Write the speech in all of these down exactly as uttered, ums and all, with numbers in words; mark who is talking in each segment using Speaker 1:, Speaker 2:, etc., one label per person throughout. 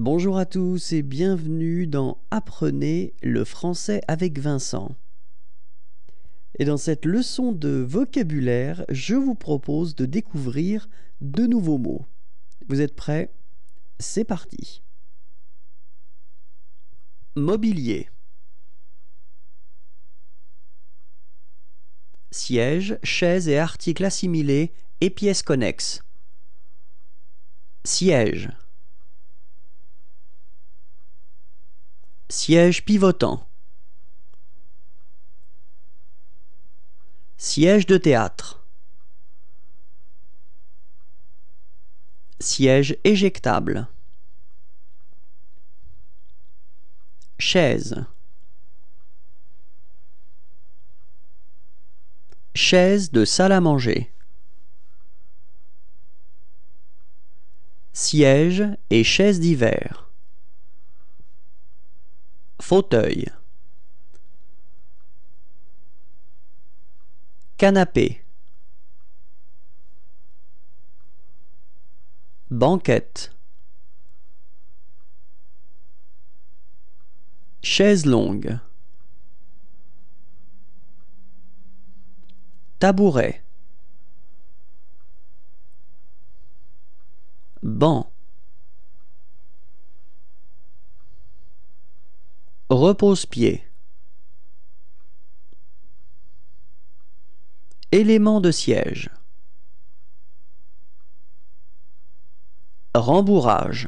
Speaker 1: Bonjour à tous et bienvenue dans Apprenez le français avec Vincent. Et dans cette leçon de vocabulaire, je vous propose de découvrir de nouveaux mots. Vous êtes prêts? C'est parti. Mobilier. Siège, chaise et articles assimilés et pièces connexes. Siège. Siège pivotant. Siège de théâtre. Siège éjectable. Chaise. Chaise de salle à manger. Siège et chaise d'hiver. Fauteuil. Canapé. Banquette. Chaise longue. Tabouret. Banc. Repose-pied. Élément de siège. Rembourrage.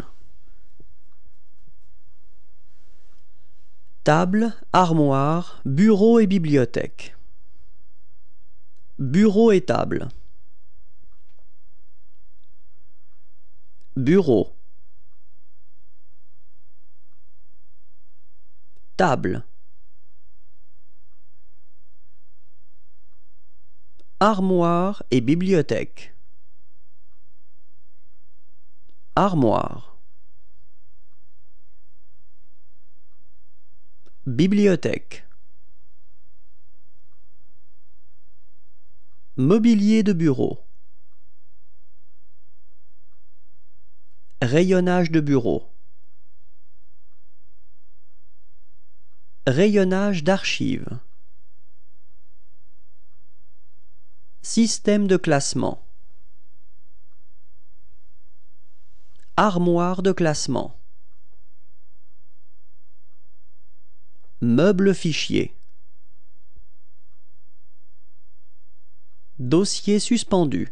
Speaker 1: Table, armoire, bureau et bibliothèque. Bureau et table. Bureau. Table. Armoire et bibliothèque. Armoire. Bibliothèque. Mobilier de bureau. Rayonnage de bureau. Rayonnage d'archives. Système de classement. Armoire de classement. Meuble fichier. Dossier suspendu.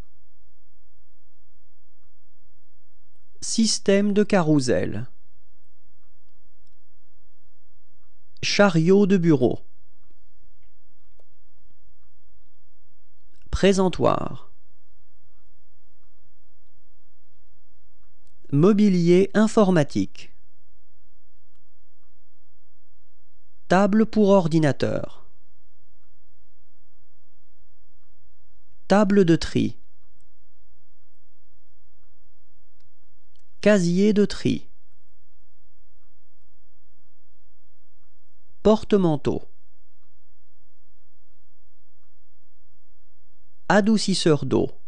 Speaker 1: Système de carrousel. Chariot de bureau. Présentoir. Mobilier informatique. Table pour ordinateur. Table de tri. Casier de tri. Porte-manteau. Adoucisseur d'eau.